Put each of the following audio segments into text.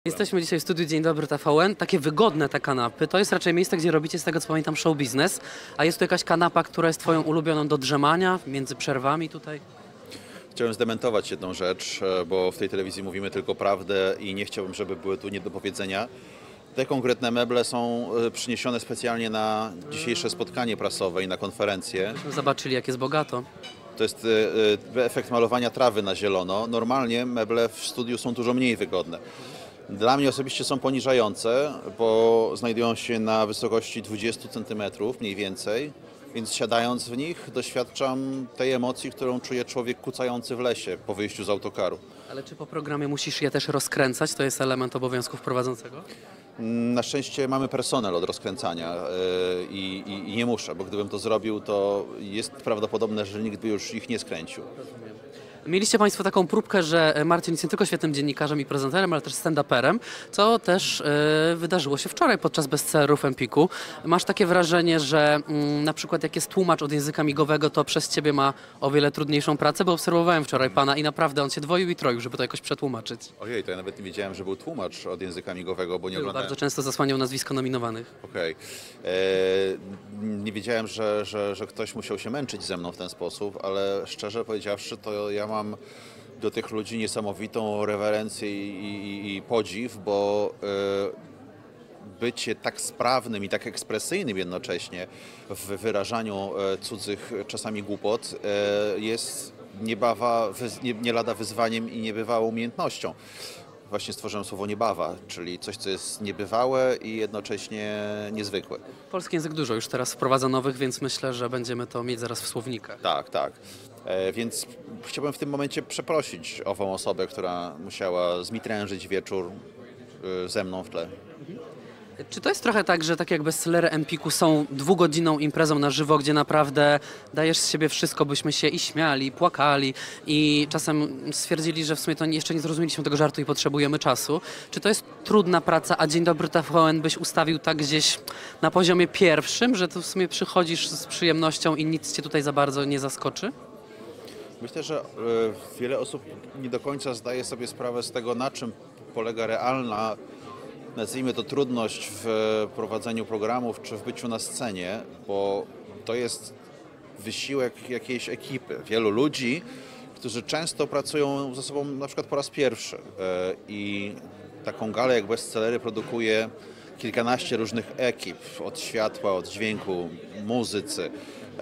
Jesteśmy dzisiaj w studiu Dzień Dobry TVN. Takie wygodne te kanapy. To jest raczej miejsce, gdzie robicie, z tego co pamiętam, show biznes. A jest tu jakaś kanapa, która jest twoją ulubioną do drzemania między przerwami tutaj? Chciałem zdementować jedną rzecz, bo w tej telewizji mówimy tylko prawdę i nie chciałbym, żeby były tu niedopowiedzenia. Te konkretne meble są przyniesione specjalnie na dzisiejsze spotkanie prasowe i na konferencję. Myśmy zobaczyli, jak jest bogato. To jest efekt malowania trawy na zielono. Normalnie meble w studiu są dużo mniej wygodne. Dla mnie osobiście są poniżające, bo znajdują się na wysokości 20 cm mniej więcej, więc siadając w nich doświadczam tej emocji, którą czuje człowiek kucający w lesie po wyjściu z autokaru. Ale czy po programie musisz je też rozkręcać? To jest element obowiązków prowadzącego? Na szczęście mamy personel od rozkręcania i nie muszę, bo gdybym to zrobił, to jest prawdopodobne, że nikt by już ich nie skręcił. Mieliście Państwo taką próbkę, że Marcin jest nie tylko świetnym dziennikarzem i prezenterem, ale też stand-uperem, co też wydarzyło się wczoraj podczas bestsellerów Empiku. Masz takie wrażenie, że na przykład jak jest tłumacz od języka migowego, to przez ciebie ma o wiele trudniejszą pracę, bo obserwowałem wczoraj pana i naprawdę on się dwoił i troił, żeby to jakoś przetłumaczyć. Ojej, to ja nawet nie wiedziałem, że był tłumacz od języka migowego, bo nie oglądałem. Bardzo często zasłaniał nazwisko nominowanych. Okej. Nie wiedziałem, że ktoś musiał się męczyć ze mną w ten sposób, ale szczerze powiedziawszy, to ja mam do tych ludzi niesamowitą rewerencję i podziw, bo bycie tak sprawnym i tak ekspresyjnym jednocześnie w wyrażaniu cudzych czasami głupot jest nie lada wyzwaniem i niebywałą umiejętnością. Właśnie stworzyłem słowo niebawa, czyli coś, co jest niebywałe i jednocześnie niezwykłe. Polski język dużo już teraz wprowadza nowych, więc myślę, że będziemy to mieć zaraz w słownikach. Tak, tak. Więc chciałbym w tym momencie przeprosić ową osobę, która musiała zmitrężyć wieczór ze mną w tle. Czy to jest trochę tak, że tak jak bestsellery Empiku są dwugodzinną imprezą na żywo, gdzie naprawdę dajesz z siebie wszystko, byśmy się i śmiali, i płakali i czasem stwierdzili, że w sumie to jeszcze nie zrozumieliśmy tego żartu i potrzebujemy czasu. Czy to jest trudna praca, a Dzień Dobry TVN byś ustawił tak gdzieś na poziomie pierwszym, że tu w sumie przychodzisz z przyjemnością i nic cię tutaj za bardzo nie zaskoczy? Myślę, że wiele osób nie do końca zdaje sobie sprawę z tego, na czym polega realna, nazwijmy to, trudność w prowadzeniu programów czy w byciu na scenie, bo to jest wysiłek jakiejś ekipy, wielu ludzi, którzy często pracują ze sobą na przykład po raz pierwszy i taką galę jak bestsellery produkuje kilkanaście różnych ekip, od światła, od dźwięku, muzycy,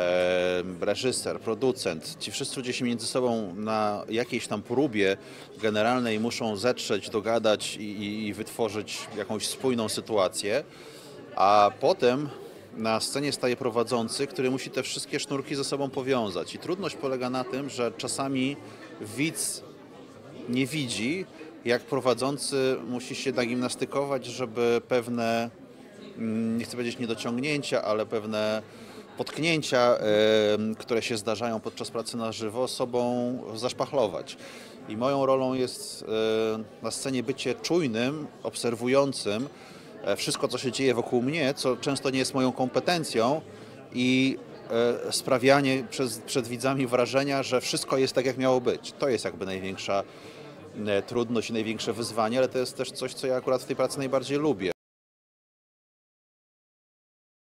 reżyser, producent. Ci wszyscy ludzie się między sobą na jakiejś tam próbie generalnej muszą zetrzeć, dogadać i wytworzyć jakąś spójną sytuację, a potem na scenie staje prowadzący, który musi te wszystkie sznurki ze sobą powiązać. I trudność polega na tym, że czasami widz nie widzi, jak prowadzący musi się nagimnastykować, żeby pewne, nie chcę powiedzieć niedociągnięcia, ale pewne potknięcia, które się zdarzają podczas pracy na żywo, sobą zaszpachlować. I moją rolą jest na scenie bycie czujnym, obserwującym wszystko, co się dzieje wokół mnie, co często nie jest moją kompetencją i sprawianie przed widzami wrażenia, że wszystko jest tak, jak miało być. To jest jakby największa trudność i największe wyzwanie, ale to jest też coś, co ja akurat w tej pracy najbardziej lubię.